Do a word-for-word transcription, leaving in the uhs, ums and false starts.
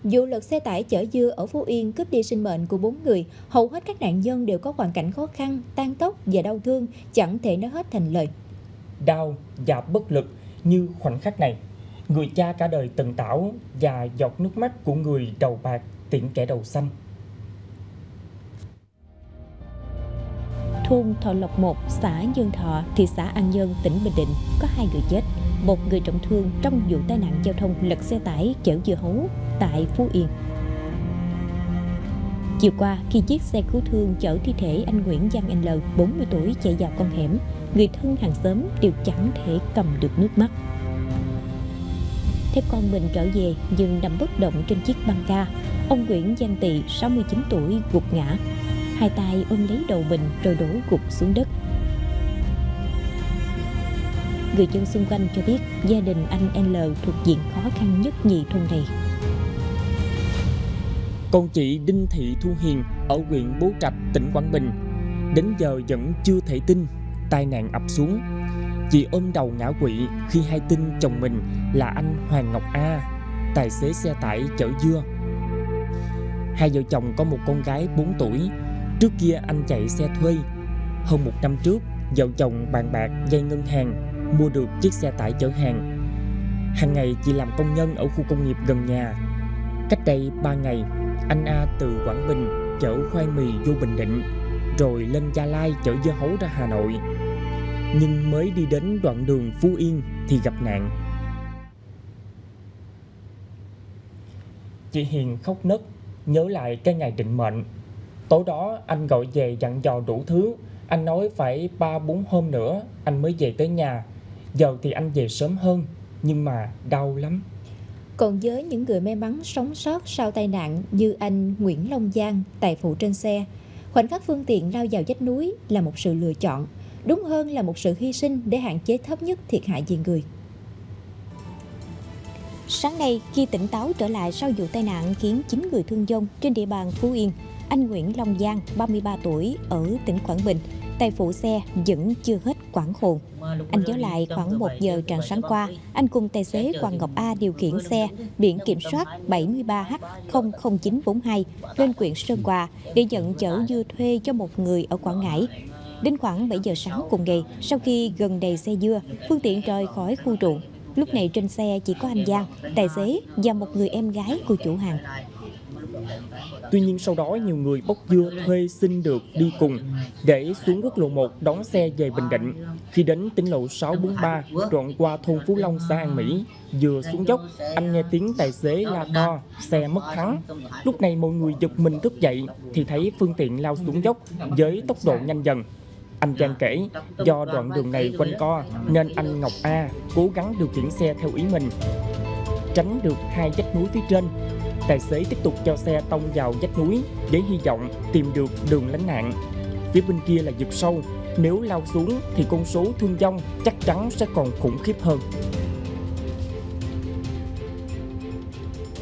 Vụ lật xe tải chở dưa ở Phú Yên cướp đi sinh mệnh của bốn người, hầu hết các nạn nhân đều có hoàn cảnh khó khăn, tàn tốc và đau thương, chẳng thể nói hết thành lời. Đau và bất lực như khoảnh khắc này, người cha cả đời tần tảo và giọt nước mắt của người đầu bạc tiễn kẻ đầu xanh. Thôn Thọ Lộc một, xã Dương Thọ, thị xã An Nhơn, tỉnh Bình Định có hai người chết, một người trọng thương trong vụ tai nạn giao thông lật xe tải chở dưa hấu tại Phú Yên. Chiều qua, khi chiếc xe cứu thương chở thi thể anh Nguyễn Văn L, bốn mươi tuổi chạy vào con hẻm, người thân hàng xóm đều chẳng thể cầm được nước mắt. Thấy con mình trở về nhưng nằm bất động trên chiếc băng ca, ông Nguyễn Văn Tị, sáu mươi chín tuổi, gục ngã, hai tay ôm lấy đầu mình rồi đổ gục xuống đất. Người dân xung quanh cho biết gia đình anh L thuộc diện khó khăn nhất nhì thôn này. Còn chị Đinh Thị Thu Hiền ở huyện Bố Trạch, tỉnh Quảng Bình, đến giờ vẫn chưa thể tin tai nạn ập xuống. Chị ôm đầu ngã quỵ khi hay tin chồng mình là anh Hoàng Ngọc A, tài xế xe tải chở dưa. Hai vợ chồng có một con gái bốn tuổi. Trước kia anh chạy xe thuê. Hơn một năm trước, vợ chồng bàn bạc vay ngân hàng mua được chiếc xe tải chở hàng. Hàng ngày chị làm công nhân ở khu công nghiệp gần nhà. Cách đây ba ngày, anh A từ Quảng Bình chở khoai mì vô Bình Định, rồi lên Gia Lai chở dưa hấu ra Hà Nội. Nhưng mới đi đến đoạn đường Phú Yên thì gặp nạn. Chị Hiền khóc nấc, nhớ lại cái ngày định mệnh. Tối đó anh gọi về dặn dò đủ thứ. Anh nói phải ba bốn hôm nữa anh mới về tới nhà. Giờ thì anh về sớm hơn, nhưng mà đau lắm. Còn với những người may mắn sống sót sau tai nạn như anh Nguyễn Long Giang, tài phụ trên xe, khoảnh khắc phương tiện lao vào vách núi là một sự lựa chọn, đúng hơn là một sự hy sinh để hạn chế thấp nhất thiệt hại về người. Sáng nay, khi tỉnh táo trở lại sau vụ tai nạn khiến chín người thương vong trên địa bàn Phú Yên, anh Nguyễn Long Giang, ba mươi ba tuổi, ở tỉnh Quảng Bình, tài phụ xe vẫn chưa hết quảng hồn. Anh nhớ lại khoảng một giờ rạng sáng qua, anh cùng tài xế Hoàng Ngọc A điều khiển xe biển kiểm soát bảy mươi ba H không không chín bốn hai lên huyện Sơn Hòa để nhận chở dưa thuê cho một người ở Quảng Ngãi. Đến khoảng bảy giờ sáng cùng ngày, sau khi gần đầy xe dưa, phương tiện rời khỏi khu ruộng. Lúc này trên xe chỉ có anh Giang, tài xế và một người em gái của chủ hàng. Tuy nhiên sau đó nhiều người bốc dưa thuê xin được đi cùng để xuống quốc lộ một đón xe về Bình Định. Khi đến tỉnh lộ sáu bốn ba đoạn qua thôn Phú Long, xã An Mỹ, vừa xuống dốc, anh nghe tiếng tài xế la to, xe mất thắng. Lúc này mọi người giật mình thức dậy thì thấy phương tiện lao xuống dốc với tốc độ nhanh dần. Anh Giang kể, do đoạn đường này quanh co nên anh Ngọc A cố gắng điều khiển xe theo ý mình. Tránh được hai vách núi phía trên, tài xế tiếp tục cho xe tông vào vách núi với hy vọng tìm được đường lánh nạn. Phía bên kia là vực sâu, nếu lao xuống thì con số thương vong chắc chắn sẽ còn khủng khiếp hơn.